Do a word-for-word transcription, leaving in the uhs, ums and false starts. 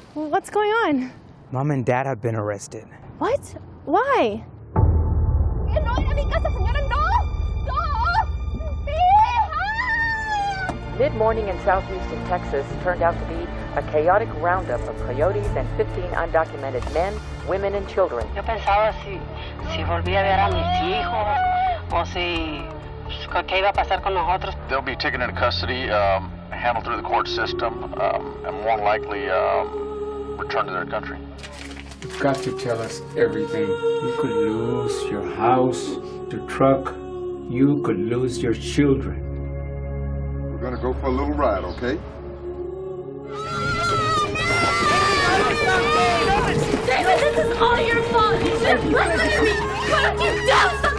What's going on? Mom and Dad have been arrested. What? Why? Mid-morning in southeastern Texas turned out to be a chaotic roundup of coyotes and fifteen undocumented men, women, and children. Yo pensaba si, si volvía a ver a mis hijos o si qué iba a pasar con nosotros. They'll be taken into custody, um, handled through the court system, um, and more likely um, returned to their country. You've got to tell us everything. You could lose your house, your truck. You could lose your children. We're gonna go for a little ride, okay? David, this is all your fault. You should have listened to me. Could have you done something?